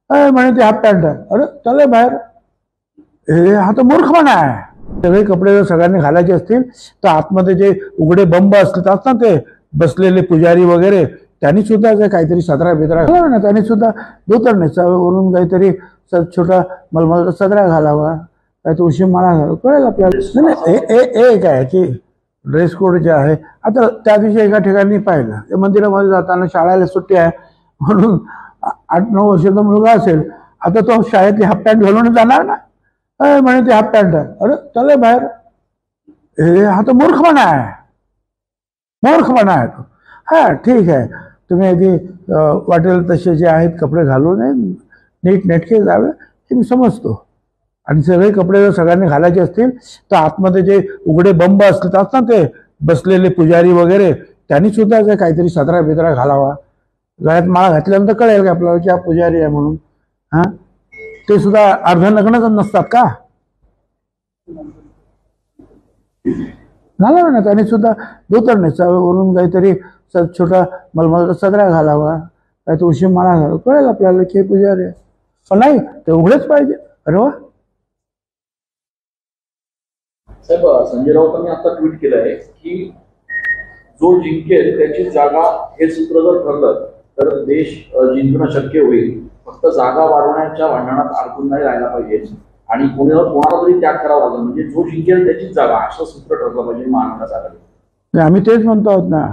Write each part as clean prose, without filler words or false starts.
म्हणे ते half pant आहे. अरे चला बाहेर. हा तर मूर्खपणा आहे. सगळे कपडे जर सगळ्यांनी घालायचे असतील तर आतमध्ये जे उघडे बंब असतात ना, ते बसलेले पुजारी वगैरे, त्यांनी सुद्धा काहीतरी सदरा बिदरा घालावा ना, त्यांनी सुद्धा धोतर नेसावं, वरून काहीतरी छोटा मलमलचा सदरा घालावा, काय तुळशी माळा घालावा, कळेल आपल्याला. नाही एक आहे की ड्रेस कोड जे आहे. आता त्या दिवशी एका ठिकाणी पाहिलं, मंदिरामध्ये जाताना शाळेला सुट्टी आहे म्हणून 8-9 वर्षाचा मुलगा असेल, आता तो शाळेतली हाफ पॅन्ट घालून जाणार ना, म्हणे ते हाफ पॅन्ट आहे. अरे चला बाहेर. हा तर मूर्खपणा आहे. मूर्खपणा आहे तो. हा ठीक आहे, तुम्ही आधी वाटेल तसे जे आहेत कपडे घालू नये, नीट नेटके जावे, हे मी समजतो. आणि सगळे कपडे जर सगळ्यांनी घालायचे असतील तर आतमध्ये जे उघडे बंब असतात ना, ते बसलेले पुजारी वगैरे, त्यांनी सुद्धा काहीतरी सदरा बिदरा घालावा. गळ्यात माळा घातल्यानंतर कळेल की आपल्याला की हा पुजारी आहे म्हणून. हा ते सुद्धा अर्धनग्नच नसतात का? घालावे ना, त्याने सुद्धा धोतर नेसावं, वरून काहीतरी छोटा मलमलचा सदरा घालावा, काय तुळशी माळा घालावा, कळेल आपल्याला की पुजारी आहे. पण नाही, ते उघडेच पाहिजे. अरे वा. साहेब, संजय राऊतांनी आता ट्विट केलं आहे की जो जिंकेल त्याची जागा, हे सूत्र जर ठरलं तर देश जिंकणं शक्य होईल. फक्त जागा वाढवण्याच्या भांडणात अडकून नाही राहायला पाहिजे आणि कोणाला तरी त्याग करावा लागेल. म्हणजे जो जिंकेल त्याचीच जागा, असं सूत्र ठरलं पाहिजे महाविकास आघाडी. आम्ही तेच म्हणतो आहोत ना,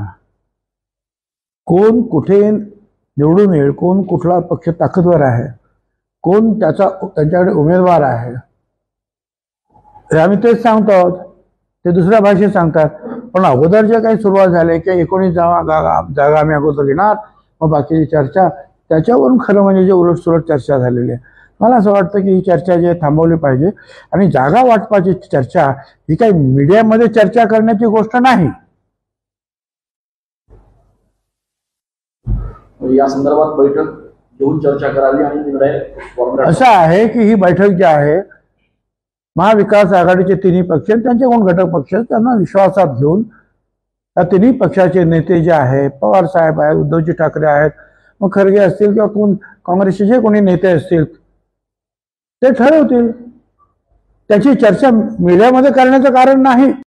कोण कुठे निवडून येईल, कोण कुठला पक्ष ताकदवर आहे, कोण त्यांच्याकडे उमेदवार आहे, हे आम्ही तेच सांगतो आहोत. ते दुसऱ्या भाषेत सांगतात. पण अगोदर जे काही सुरुवात झाली की 19 जागा आम्ही अगोदर घेणार, मग बाकीची चर्चा, त्याच्यावरून खरं म्हणजे जे उलटसुलट चर्चा झालेली आहे. मला असं वाटतं की ही चर्चा जी थांबवली पाहिजे. आणि जागा वाटपाची चर्चा ही काही मीडियामध्ये चर्चा करण्याची गोष्ट नाही. या संदर्भात बैठक घेऊन चर्चा करावी आणि निर्णय. असं आहे की ही बैठक जी आहे, महाविकास आघाडीचे तिन्ही पक्ष, त्यांचे कोण घटक पक्ष, त्यांना विश्वासात घेऊन या तिन्ही पक्षाचे नेते जे आहेत, पवार साहेब आहेत, उद्धवजी ठाकरे आहेत, मग खरगे असतील किंवा कोण काँग्रेसचे जे कोणी नेते असतील, ते ठरवतील. त्याची चर्चा मीडियामध्ये करण्याचं कारण नाही.